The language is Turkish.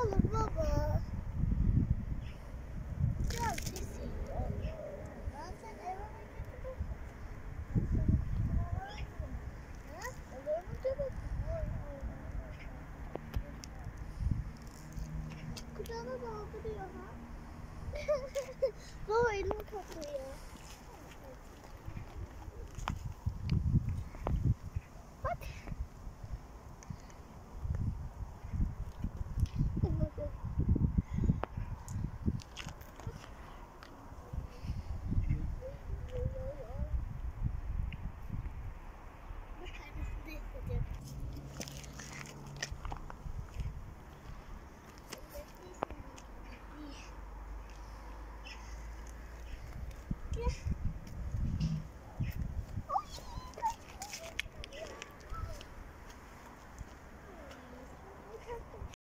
olur baba. Biraz pis yiyor. Ben seni eve götürürüm. Olur mu canım? Kucağına dolduruyor ha. Baba elimi kapıyor.